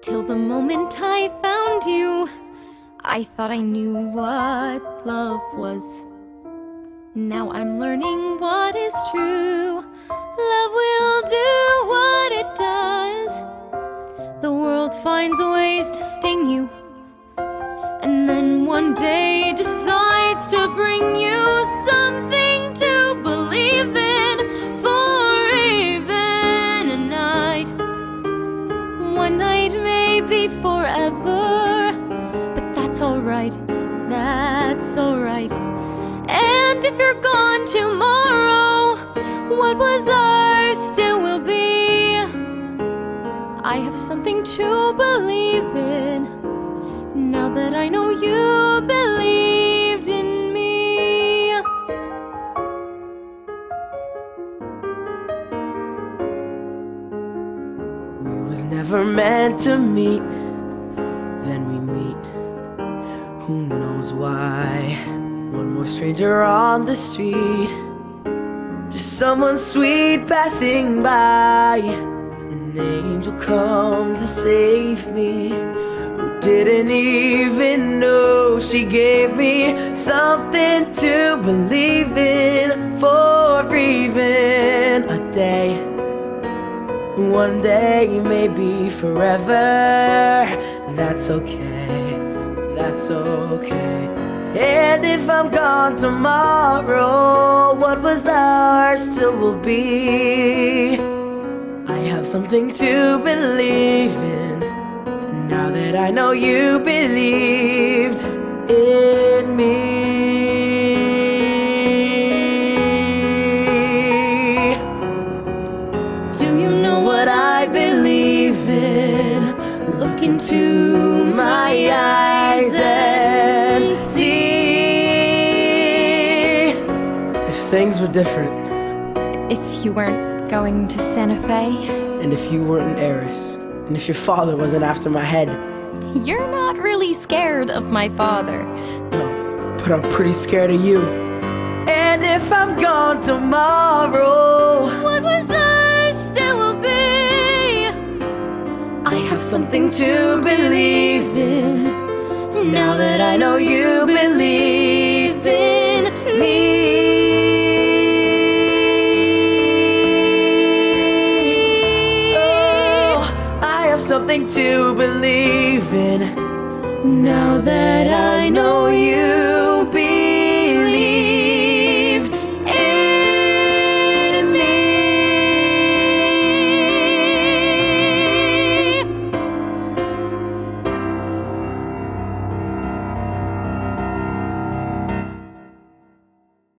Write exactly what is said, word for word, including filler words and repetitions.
Till the moment I found you, I thought I knew what love was. Now I'm learning what is true. Love will do what it does. The world finds ways to sting you, and then one day decides to bring you something to believe in for even a night. One night may be forever, but that's alright, that's alright. And if you're gone tomorrow, what was ours still will be. I have something to believe in, now that I know you believed in me. We was never meant to meet, then we meet. Who knows why? One more stranger on the street, just someone sweet passing by. An angel come to save me, who didn't even know she gave me something to believe in for even a day. One day, maybe forever. That's okay, that's okay. And if I'm gone tomorrow, what was ours still will be. I have something to believe in, now that I know you believed in me. Do you know what I believe in? Look into my eyes and see. If things were different, If you weren't going to Santa Fe, and if you weren't an heiress, and if your father wasn't after my head. you're not really scared of my father. No, but I'm pretty scared of you. And if I'm gone tomorrow, What was ours still will be. I have something to believe in, now that I know you believe in me. Oh, I have something to believe in, now that I know you